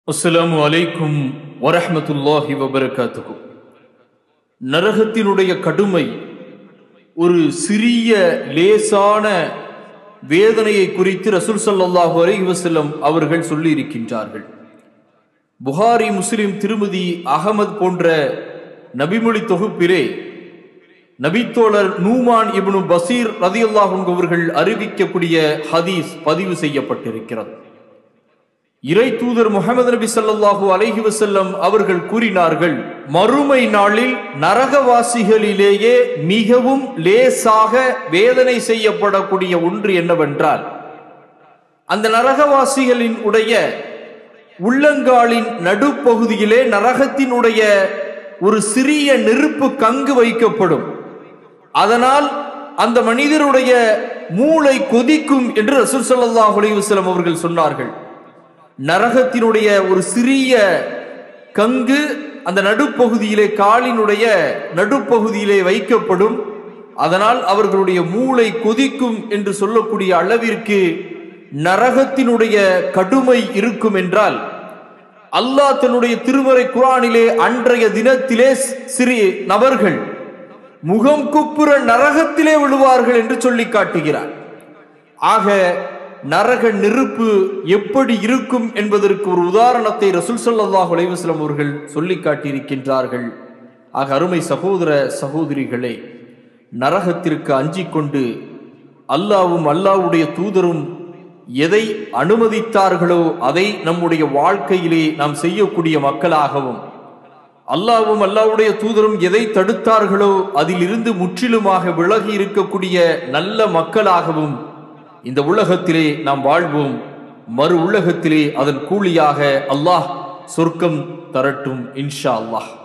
அஸ்ஸலாமு அலைக்கும் வரஹ்மத்துல்லாஹி வபரகாத்துஹு. நரகத்தினுடைய கடுமை ஒரு சிறிய லேசான வேதனையை குறித்து ரசூல் ஸல்லல்லாஹு அலைஹி வஸல்லம் அவர்கள் சொல்லி இருக்கின்றார்கள். புகாரி, முஸ்லிம், திருமதி, அகமது போன்ற நபிமொழி தொகுப்பிலே நபித்தோழர் நூமான் இப்னு பசீர் ரலியல்லாஹு அன்ஹு அவர்கள் அறிவிக்கக்கூடிய ஹதீஸ் பதிவு செய்யப்பட்டிருக்கிறது. இறை தூதர் முஹம்மது நபி ஸல்லல்லாஹு அலைஹி வஸல்லம் அவர்கள் கூறினார்கள், மறுமை நாளில் நரகவாசிகளிலேயே மிகவும் லேசாக வேதனை செய்யப்படக்கூடிய ஒன்று என்னவென்றால், அந்த நரகவாசிகளின் உடைய உள்ளங்காலின் நடுப்பகுதியிலே நரகத்தினுடைய ஒரு சிறிய நெருப்பு கங்கு வைக்கப்படும். அதனால் அந்த மனிதருடைய மூளை கொதிக்கும் என்று ரசூல் ஸல்லல்லாஹு அலைஹி வஸல்லம் அவர்கள் சொன்னார்கள். நரகத்தினுடைய ஒரு சிறிய கங்கு அந்த நடுப்பகுதியிலே, காலினுடைய நடுப்பகுதியிலே வைக்கப்படும். அதனால் அவர்களுடைய மூளை கொதிக்கும் என்று சொல்லக்கூடிய அளவிற்கு நரகத்தினுடைய கடுமை இருக்கும் என்றால், அல்லாஹ் தன்னுடைய திருமறை குர்ஆனிலே அன்றைய தினத்திலே சிறு நபர்கள் முகம் குப்புற நரகத்திலே விழுவார்கள் என்று சொல்லி காட்டுகிறார். ஆக நரக நெருப்பு எப்படி இருக்கும் என்பதற்கு ஒரு உதாரணத்தை ரசூல் ஸல்லல்லாஹு அலைஹி வஸல்லம் அவர்கள் சொல்லி காட்டியிருக்கின்றார்கள். ஆக அருமை சகோதர சகோதரிகளே, நரகத்திற்கு அஞ்சிக் கொண்டு அல்லாஹ்வும் அல்லாஹ்வுடைய தூதரும் எதை அனுமதித்தார்களோ அதை நம்முடைய வாழ்க்கையிலே நாம் செய்யக்கூடிய மக்களாகவும், அல்லாஹ்வும் அல்லாஹ்வுடைய தூதரும் எதை தடுத்தார்களோ அதிலிருந்து முற்றிலுமாக விலகி இருக்கக்கூடிய நல்ல மக்களாகவும் இந்த உலகத்திலே நாம் வாழ்வோம். மறு உலகத்திலே அதன் கூலியாக அல்லாஹ் சொர்க்கம் தரட்டும் இன்ஷா அல்லாஹ்.